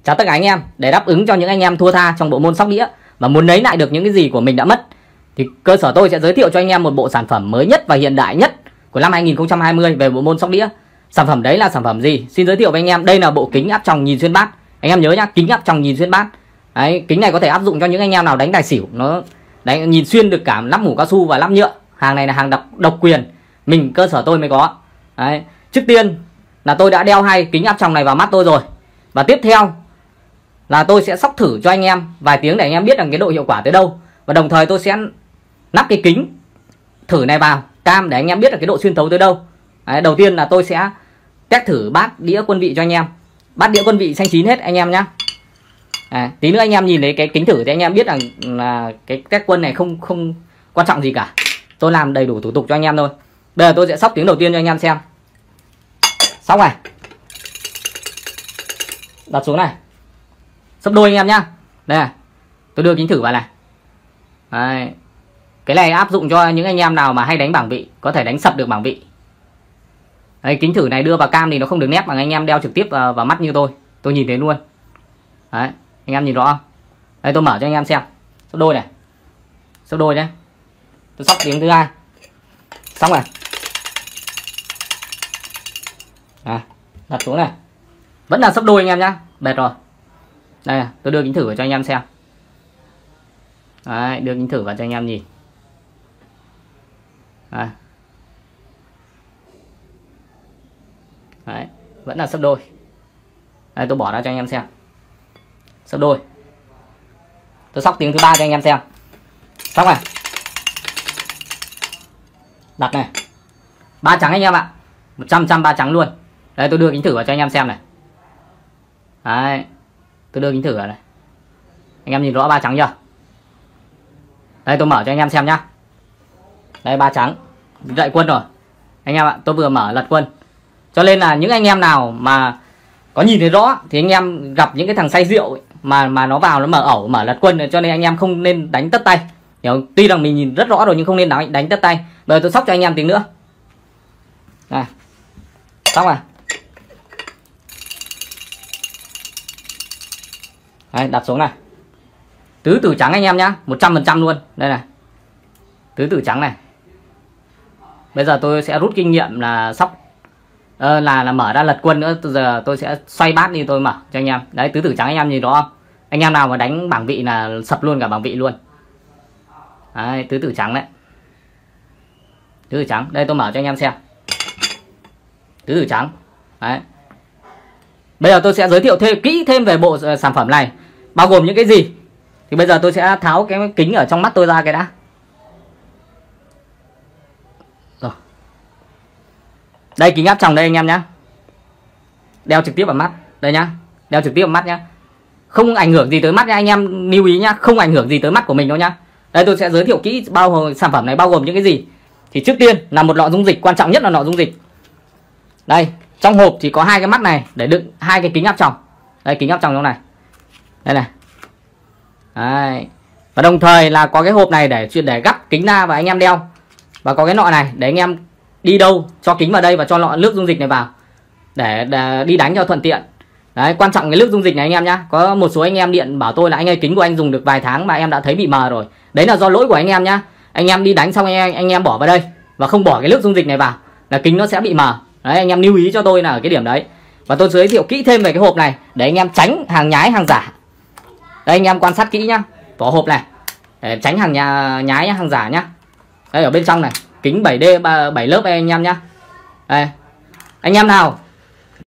Chào tất cả anh em. Để đáp ứng cho những anh em thua tha trong bộ môn sóc đĩa và muốn lấy lại được những cái gì của mình đã mất, thì cơ sở tôi sẽ giới thiệu cho anh em một bộ sản phẩm mới nhất và hiện đại nhất của năm 2020 về bộ môn sóc đĩa. Sản phẩm đấy là sản phẩm gì? Xin giới thiệu với anh em, đây là bộ kính áp tròng nhìn xuyên bát. Anh em nhớ nhá, kính áp tròng nhìn xuyên bát. Đấy, kính này có thể áp dụng cho những anh em nào đánh tài xỉu, nó đánh nhìn xuyên được cả lắp mũ cao su và lắp nhựa. Hàng này là hàng độc quyền, mình cơ sở tôi mới có. Đấy, trước tiên là tôi đã đeo hai kính áp tròng này vào mắt tôi rồi. Và tiếp theo là tôi sẽ sóc thử cho anh em vài tiếng để anh em biết rằng cái độ hiệu quả tới đâu. Và đồng thời tôi sẽ nắp cái kính thử này vào cam để anh em biết là cái độ xuyên thấu tới đâu. Đấy, đầu tiên là tôi sẽ test thử bát đĩa quân vị cho anh em. Bát đĩa quân vị xanh chín hết anh em nhá. Tí nữa anh em nhìn thấy cái kính thử thì anh em biết rằng là cái test quân này không quan trọng gì cả. Tôi làm đầy đủ thủ tục cho anh em thôi. Bây giờ tôi sẽ sóc tiếng đầu tiên cho anh em xem. Sóc này, đặt xuống này, sấp đôi anh em nhá. Đây này, tôi đưa kính thử vào này. Đấy. Cái này áp dụng cho những anh em nào mà hay đánh bảng vị, có thể đánh sập được bảng vị. Đấy, kính thử này đưa vào cam thì nó không được nét bằng anh em đeo trực tiếp vào mắt như tôi nhìn thấy luôn. Đấy, anh em nhìn rõ không? Đây, tôi mở cho anh em xem. Sấp đôi này, sấp đôi nhé. Tôi sóc tiếng thứ hai, xong này. Đặt xuống này, vẫn là sấp đôi anh em nhá. Bệt rồi. Đây này, tôi đưa kính thử vào cho anh em xem. Đấy, đưa kính thử vào cho anh em nhìn. Đấy. Đấy, vẫn là sấp đôi. Đây, tôi bỏ ra cho anh em xem. Sấp đôi. Tôi sóc tiếng thứ ba cho anh em xem. Xong này. Đặt này. Ba trắng anh em ạ. 100% ba trắng luôn. Đây, tôi đưa kính thử vào cho anh em xem này. Đấy, tôi đưa kính thử vào này. Anh em nhìn rõ ba trắng chưa? Đây, tôi mở cho anh em xem nhá. Đây, ba trắng dậy quân rồi anh em ạ. Tôi vừa mở lật quân. Cho nên là những anh em nào mà có nhìn thấy rõ thì anh em gặp những cái thằng say rượu ấy, mà nó vào nó mở ẩu mở lật quân, cho nên anh em không nên đánh tất tay. Hiểu? Tuy rằng mình nhìn rất rõ rồi nhưng không nên đánh tất tay. Bây giờ tôi sóc cho anh em tiếng nữa. Này, xong rồi. Đấy, đặt xuống này. Tứ tử trắng anh em nhá, 100% luôn. Đây này, tứ tử trắng này. Bây giờ tôi sẽ rút kinh nghiệm là sóc là mở ra lật quân nữa. Giờ tôi sẽ xoay bát đi, tôi mở cho anh em. Đấy, tứ tử trắng anh em nhìn rõ không? Anh em nào mà đánh bảng vị là sập luôn cả bảng vị luôn. Đấy, tứ tử trắng đấy. Tứ tử trắng, đây tôi mở cho anh em xem. Tứ tử trắng. Đấy. Bây giờ tôi sẽ giới thiệu kỹ thêm về bộ sản phẩm này, bao gồm những cái gì. Thì bây giờ tôi sẽ tháo cái kính ở trong mắt tôi ra cái đã. Rồi. Đây, kính áp tròng đây anh em nhá. Đeo trực tiếp vào mắt. Đây nhá. Đeo trực tiếp vào mắt nhá. Không ảnh hưởng gì tới mắt nha anh em, lưu ý nhá, không ảnh hưởng gì tới mắt của mình đâu nhá. Đây, tôi sẽ giới thiệu kỹ sản phẩm này bao gồm những cái gì. Thì trước tiên là một lọ dung dịch, quan trọng nhất là lọ dung dịch. Đây, trong hộp thì có hai cái mắt này để đựng hai cái kính áp tròng. Đây, kính áp tròng trong này. Đây này. Đấy. Và đồng thời là có cái hộp này để gắp kính ra và anh em đeo. Và có cái nọ này để anh em đi đâu cho kính vào đây và cho lọ nước dung dịch này vào để đi đánh cho thuận tiện. Đấy, quan trọng cái nước dung dịch này anh em nhá. Có một số anh em điện bảo tôi là anh ơi, kính của anh dùng được vài tháng mà em đã thấy bị mờ rồi. Đấy là do lỗi của anh em nhá. Anh em đi đánh xong anh em bỏ vào đây và không bỏ cái nước dung dịch này vào là kính nó sẽ bị mờ. Đấy, anh em lưu ý cho tôi là ở cái điểm đấy. Và tôi giới thiệu kỹ thêm về cái hộp này để anh em tránh hàng nhái hàng giả. Đây, anh em quan sát kỹ nhá, vỏ hộp này để tránh hàng nhái hàng giả nhá. Đây, ở bên trong này kính 7D 7 lớp anh em nhá. Đây, anh em nào